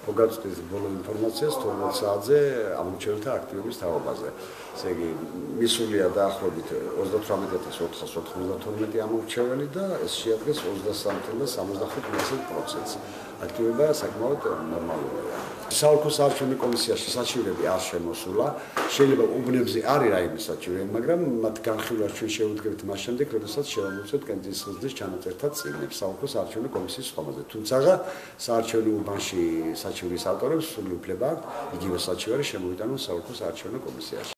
მოგაწვდით ბოლო ინფორმაციას 12 საათზე ამორჩეულთა აქტივობის თაობაზე. ესე იგი, მისულია დაახლოებით 38492 ამორჩეველი და ეს შეადგენს 23.75%. აქტივობა საკმაოდ ნორმალურია. საოლქო საარჩევნო კომისიაში საჩივრები არ შემოსულა. შეიძლება უბნებზე არის რაიმე საჩივრები, მაგრამ მათ განხილვას ჩვენ შევუდგებთ მას შემდეგ, როდესაც შევამოწმოთ კენჭის ხილზის ჩანაწერთა წიგნებს საოლქო საარჩევნო კომისიის ხომაზე. თუმცა საარჩევნო უბანში საჩივრის ავტორებს სრული უფლება იგივე საჩივარი შემოიტანონ საოლქო საარჩევნო კომისიაში.